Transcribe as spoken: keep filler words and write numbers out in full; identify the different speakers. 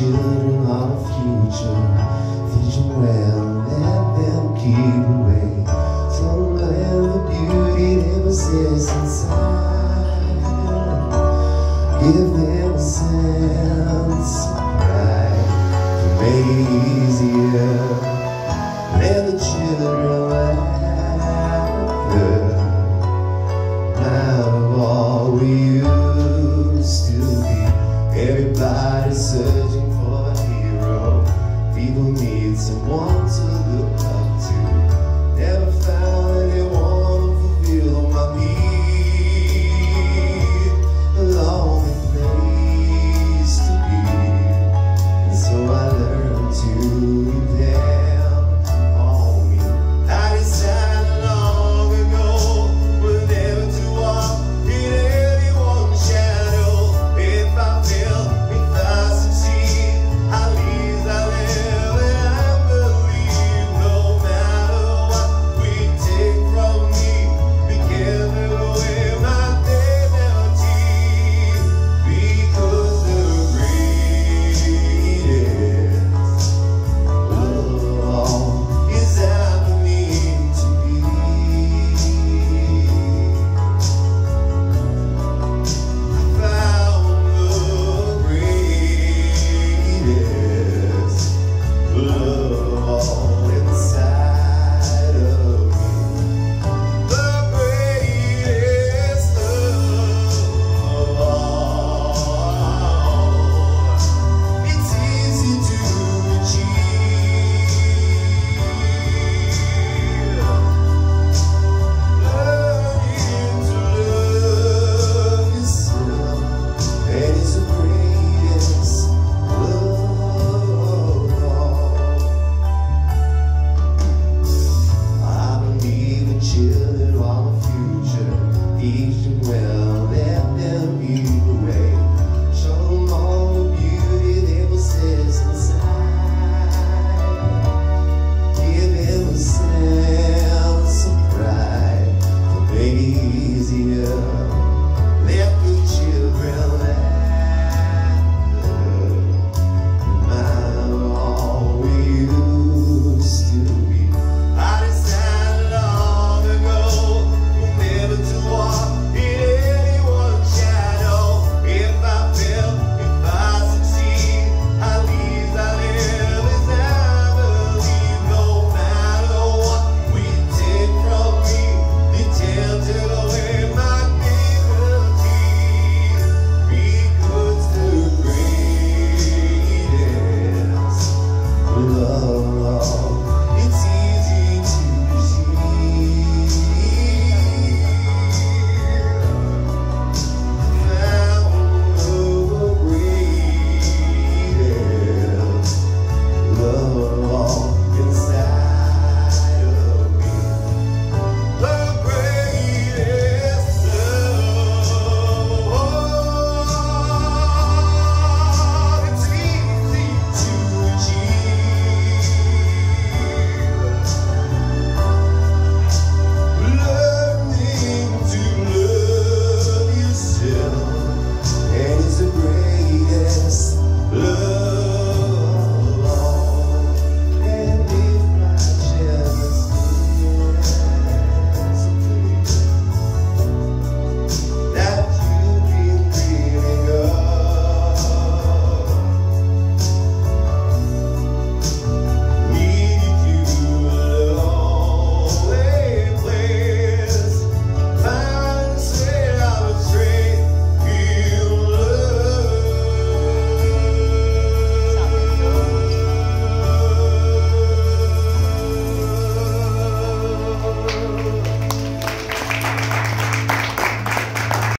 Speaker 1: children are the future. Teach them well, let them keep away. Tell them where the beauty they possess inside. Give them a sense of pride to make it easier. Let the children laughter out of all we used to be. Everybody's searching for a hero. People need someone to look up to. Never found anyone to fulfill my need. A lonely place to be, and so I learned to depend on me. I decided long ago was never to walk in anyone's shadow. If I fail, if I succeed, at least I live and I believe. No matter what we take from me, we give away my dignity, because the greatest love of all is happening to me. I found the greatest love of all inside of me. The greatest love of all. It's easy to achieve. Learning to love yourself, that is the greatest love of all. I believe the children are the future. Teach them well, let them lead the way. Show them all the beauty they possess inside. Give them a sense of pride to make it easier. Let the children laugh out of all we used to be. I decided long ago never to walk in anyone's shadow. If I fail, if I succeed, at least I live as I believe. No matter what we take from me, they tempted away my dignity, because the greatest love